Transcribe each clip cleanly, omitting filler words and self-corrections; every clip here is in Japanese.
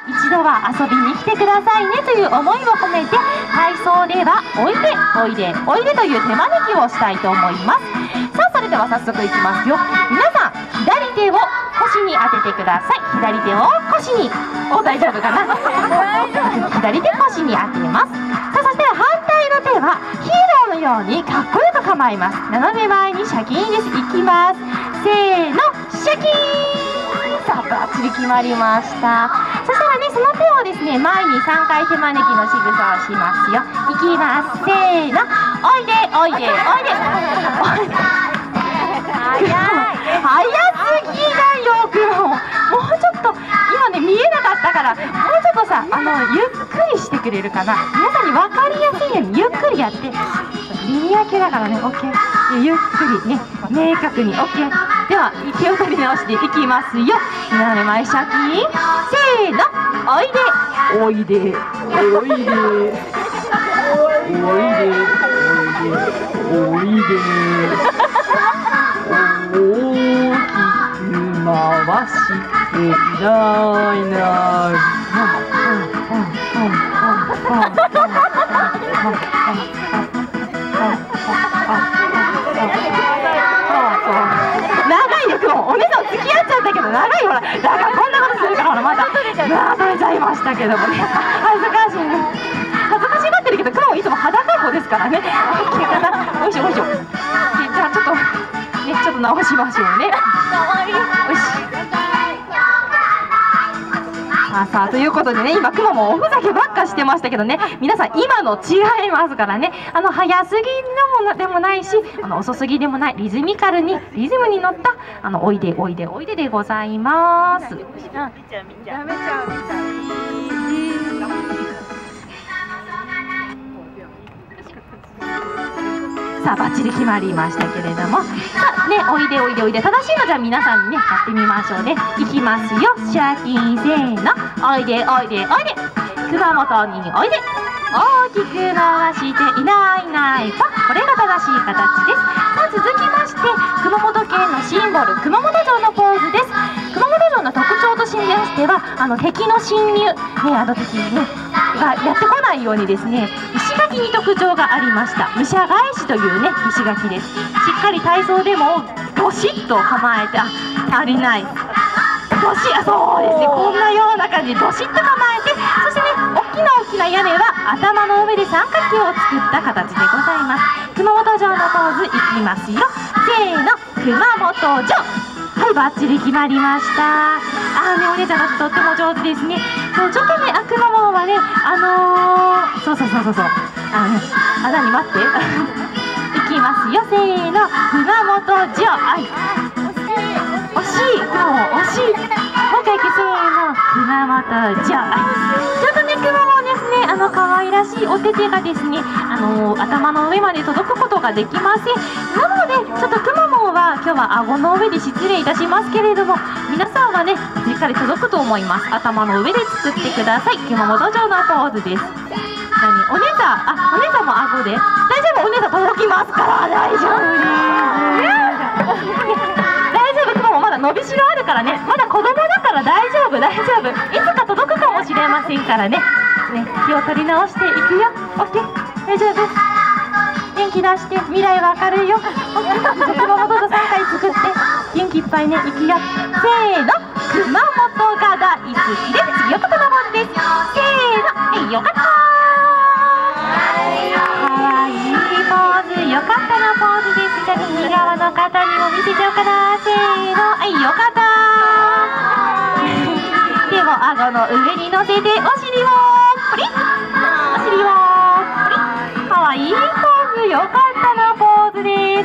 一度は遊びに来てくださいねという思いを込めて、体操ではおいでおいでおいでという手招きをしたいと思います。さあそれでは早速いきますよ。皆さん左手を腰に当ててください。左手を腰に、大丈夫かな左手腰に当てます。さあそして反対の手はヒーローのようにかっこよく構えます。斜め前にシャキーンです。いきます。せーの、シャキーン。さあバッチリ決まりました。そしたらね、その手をですね、前に3回手招きの仕草をしますよ。いきます。せーの、おいでおいでおいで早すぎだよ、クモ。もうちょっと今ね見えなかったから、もうちょっとさ、ゆっくりしてくれるかな。皆さんに分かりやすいようにゆっくりやって。耳開けだからね、OK。ゆっくりね、明確に OK。では息を取り直していきますよ。斜め前シャキーン。せーの、おいでおいでおいでおいでおいで大きく回していないな。長いよ、クモ。お姉さん付き合っちゃったけど長い。ほら、だからこんなことするから、ほらまた取れちゃいましたけどもね、恥ずかしいね。恥ずかしがってるけど、クモいつも裸子ですからね。おいしょおいしょ。じゃあちょっとね、ちょっと直しましょうね。よし。さあということでね、今クモもおふざけばっかしてましたけどね、皆さん今の違いますからね。早すぎでもないし、遅すぎでもない、リズミカルにリズムに乗ったおいでおいでおいででございます。さあバッチリ決まりましたけれども、さあね、おいでおいでおいで、正しいのじゃあ皆さんにねやってみましょうね。いきますよ。シャキーン。せーの、おいでおいでおいで、熊本においで、大きく回していないいないパ。これが正しい形です。さあ続きまして、熊本県のシンボル熊本城のポーズです。熊本城の特徴としましては、敵の侵入ね、敵ねがやってこないようにですね、石垣に特徴がありました。武者返しというね石垣です。しっかり体操でもどしっと構えて、足りない、どし、そうですね、こんなような感じでどしっと構えて、そしてね、大きな屋根は頭の上で三角形を作った形でございます。熊本城のポーズいきますよ。せーの、熊本城。はい、バッチリ決まりました。ね、お姉ちゃんたちとっても上手ですね。そう、ちょっとね、くまモンはね、そう。何待って。いきますよ、せーの、熊本城。惜しい、くまモン惜しい。もう一回いけ、せーの、熊本城。ちょっとね、くまモンですね、可愛らしいお手手がですね、頭の上まで届くことができません。なので、ちょっとくまモンは今日は顎の上で失礼いたしますけれども、皆さんはね、しっかり届くと思います。頭の上で作ってください。熊本城のポーズです。お姉さんも顎で大丈夫。お姉さん届きますから大丈夫です。大丈夫。くまモンまだ伸びしろあるからね、まだ子供だから大丈夫。いつか届くかもしれませんからね。気を取り直していくよ。 OK、 大丈夫。元気出して、未来は明るいよ。熊本と3回作って元気いっぱいね、いくよ。せーの、熊本が大好きです。次よく熊本です。せーの、よかった。かわいいポーズ、よかったなポーズです。じゃあ右側の方にも見せちゃおうかな。せーの、よかった。手を顎の上に乗せて、お尻をプリッ、お尻をプリッ。かわいいポーズ、よかったなポーズです。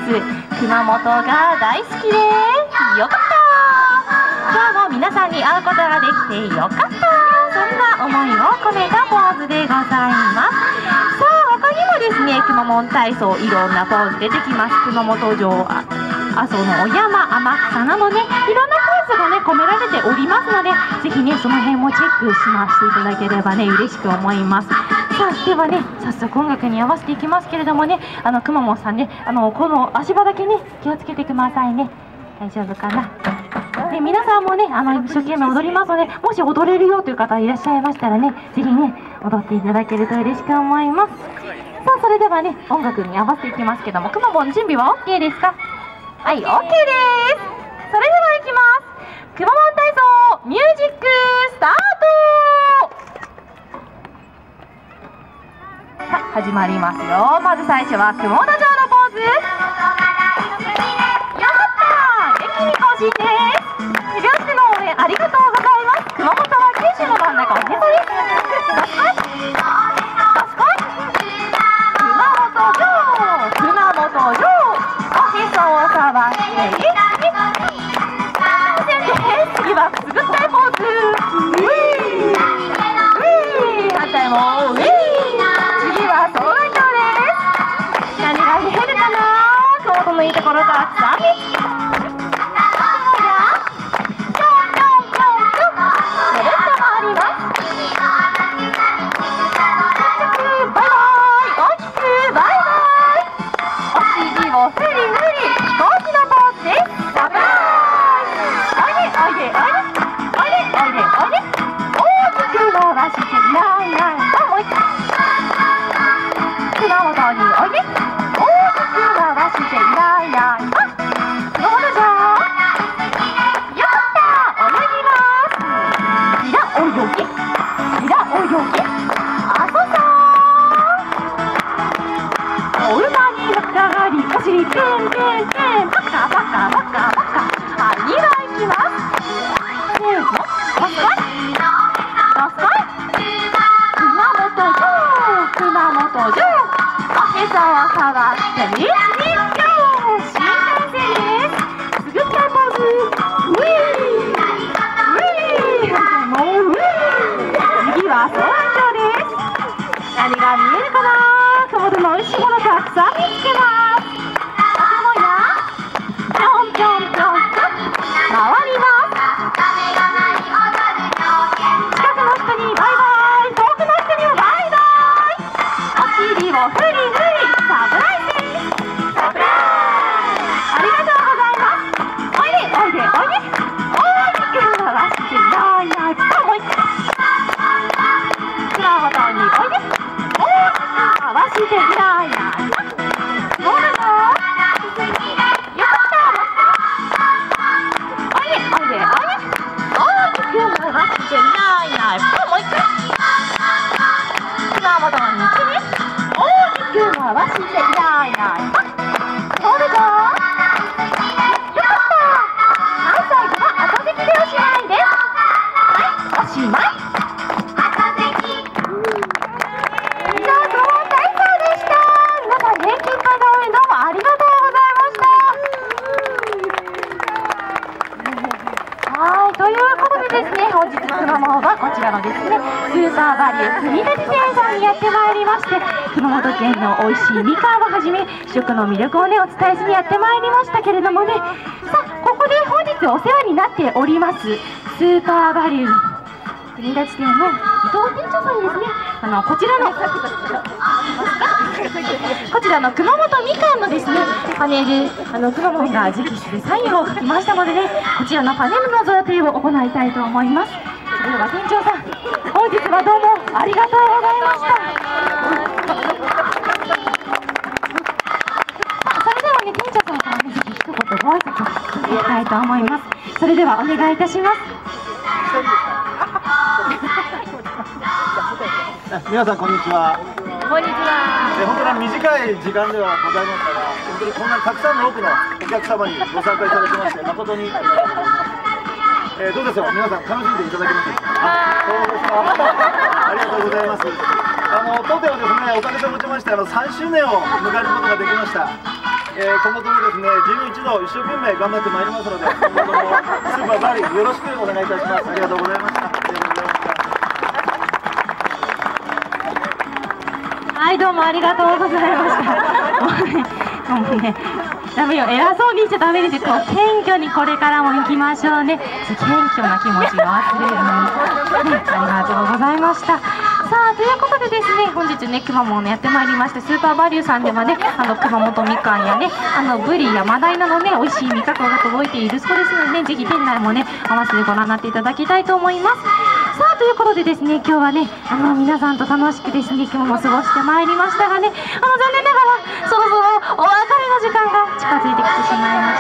熊本が大好きです。よかった。今日も皆さんに会うことができてよかった。そんな思いを込めたポーズでございます。さあ他にもですね、くまモン体操いろんなポーズ出てきます。熊本城、阿蘇のお山、天草などね、いろんなポーズがね込められておりますので、ぜひねその辺もチェックしていただければね嬉しく思います。さあではね、早速音楽に合わせていきますけれどもね、くまモンさんね、この足場だけね気をつけてくださいね。大丈夫かな。ね、 で皆さんもね一生懸命踊りますので、もし踊れるよという方いらっしゃいましたらね、ぜひね踊っていただけると嬉しく思います。さあそれではね音楽に合わせていきますけども、くまモン準備は OK ですか？はい、 OK です。それではいきます。くまモン体操ミュージックスタート。さあ始まりますよ。まず最初は雲田城のポーズ。よかった、元気に更新です。両手の応援ありがとうございます。熊本は九州の真ん中おへそです。どすこいどすこい、熊本城熊本城、おへそを触って次はくすぐったいポーズ。ウィーウィー、反対もウィー。次は双眼鏡です。何が見えるかな？熊本のいいところたくさん見つけみかんをはじめ食の魅力をねお伝えしにやってまいりましたけれどもね、さあここで本日お世話になっておりますスーパーバリュー国立店の伊藤店長さんにですね、こちらの熊本みかんのですねパネル、熊本が直筆でサインを書きましたのでね、こちらのパネルの贈呈を行いたいと思います。では店長さん、本日はどうもありがとうございました。ご挨拶をいきたいと思います。それではお願いいたします。 皆さんこんにちは。 こんにちは。 本当に短い時間ではございますが、本当にこんなにたくさんの多くのお客様にご参加いただきまして誠にどうでしょう、皆さん楽しんでいただけますでしょうか。そうですか。ありがとうございます。当店はですね、おかげさまでまして3周年を迎えることができました。今後ともですね、11度一生懸命頑張ってまいりますので、今後ともスーパーバリよろしくお願いいたします。ありがとうございました。 はい、どうもありがとうございました。もうね、ダメよ、偉そうにしちゃダメですよ。謙虚にこれからも行きましょうね。謙虚な気持ちを忘れずに、ね、ありがとうございました。ささあということでですね、本日ねくまモンやってまいりまして、スーパーバリューさんではね熊本みかんやねブリやマダイなどね美味しい味覚が届いているそうですのでね、ぜひ店内もね合わせてご覧になっていただきたいと思います。さあということでですね、今日はね皆さんと楽しくですね今日も過ごしてまいりましたがね、残念ながらそろそろお別れの時間が近づいてきてしまいました。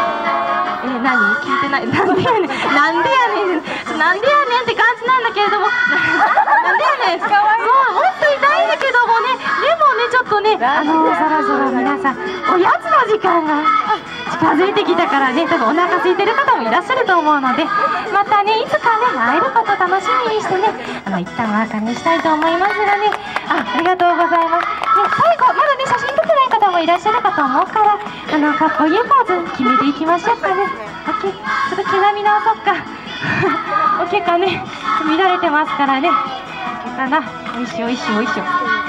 何聞いてない、なんでやねんなんでやねんなんでやねんって感じなんだけれども、なんでやねん、そうもっと痛いんだけどもね、でもねちょっとねそろそろ皆さんおやつの時間が近づいてきたからね、多分お腹空いてる方もいらっしゃると思うので、またねいつかね会えることを楽しみにしてね一旦お別れにしたいと思いますがね、ありがとうございます。最後まだね写真撮ってない方もいらっしゃるかと思うから、かっこいいポーズ決めていきましょうかね。ちょっと毛並み直そっかおけかね乱れてますからね、おけかな、おいしょおいしょおいしょ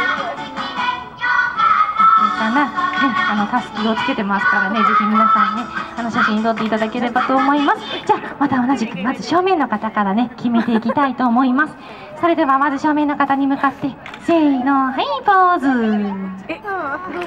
かな、たすきをつけてますからね、ぜひ皆さんね写真撮っていただければと思います。じゃあまた同じくまず正面の方からね決めていきたいと思います。それではまず正面の方に向かってせーの、はいポーズ。